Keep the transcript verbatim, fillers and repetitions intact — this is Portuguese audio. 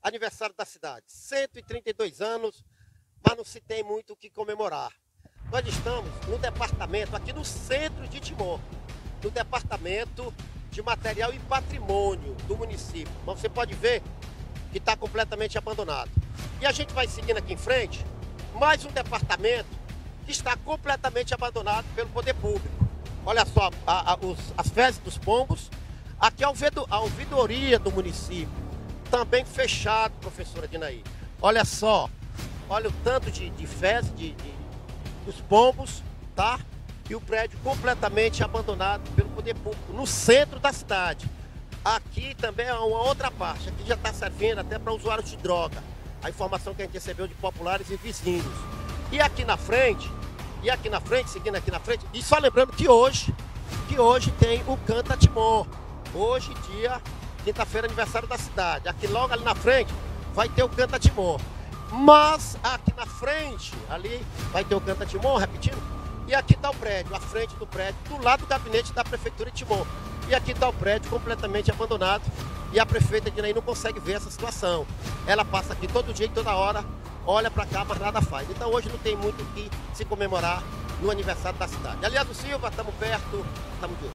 aniversário da cidade. cento e trinta e dois anos, mas não se tem muito o que comemorar. Nós estamos no departamento, aqui no centro de Timon, no departamento de material e patrimônio do município. Mas você pode ver que está completamente abandonado. E a gente vai seguindo aqui em frente, mais um departamento que está completamente abandonado pelo poder público. Olha só, a, a, os, as fezes dos pombos. Aqui é a ouvidoria do município, também fechado, professora Dinaí. Olha só, olha o tanto de, de fezes de, de, dos pombos, tá? E o prédio completamente abandonado pelo poder público, no centro da cidade. Aqui também é uma outra parte, aqui já está servindo até para usuários de droga. A informação que a gente recebeu de populares e vizinhos. E aqui na frente, e aqui na frente, seguindo aqui na frente, e só lembrando que hoje, que hoje tem o Canta Timon. Hoje, dia, quinta-feira, aniversário da cidade. Aqui logo ali na frente vai ter o Canta Timon. Mas aqui na frente, ali, vai ter o Canta Timon, repetindo. E aqui está o prédio, a frente do prédio, do lado do gabinete da Prefeitura de Timon. E aqui está o prédio completamente abandonado. E a prefeita Dinaí não consegue ver essa situação. Ela passa aqui todo dia e toda hora, olha para cá, mas nada faz. Então hoje não tem muito o que se comemorar no aniversário da cidade. Aliás, o Silva, estamos perto, estamos de olho.